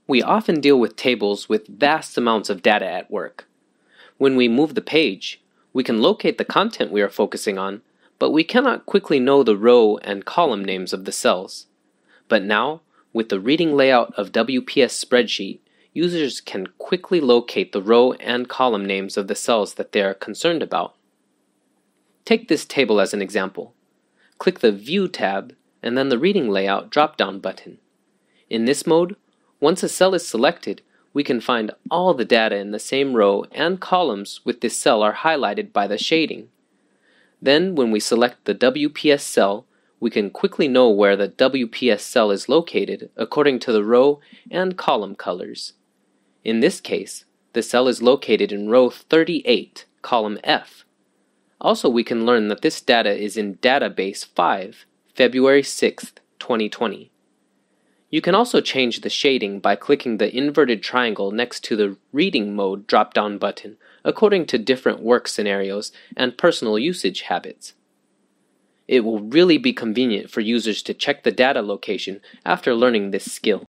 We often deal with tables with vast amounts of data at work. When we move the page, we can locate the content we are focusing on, but we cannot quickly know the row and column names of the cells. But now, with the reading layout of WPS Spreadsheet, users can quickly locate the row and column names of the cells that they are concerned about. Take this table as an example. Click the View tab and then the Reading Layout drop-down button. In this mode, once a cell is selected, we can find all the data in the same row and columns with this cell are highlighted by the shading. Then, when we select the WPS cell, we can quickly know where the WPS cell is located according to the row and column colors. In this case, the cell is located in row 38, column F. Also, we can learn that this data is in Database 5, February 6, 2020. You can also change the shading by clicking the inverted triangle next to the Reading Mode drop-down button according to different work scenarios and personal usage habits. It will really be convenient for users to check the data location after learning this skill.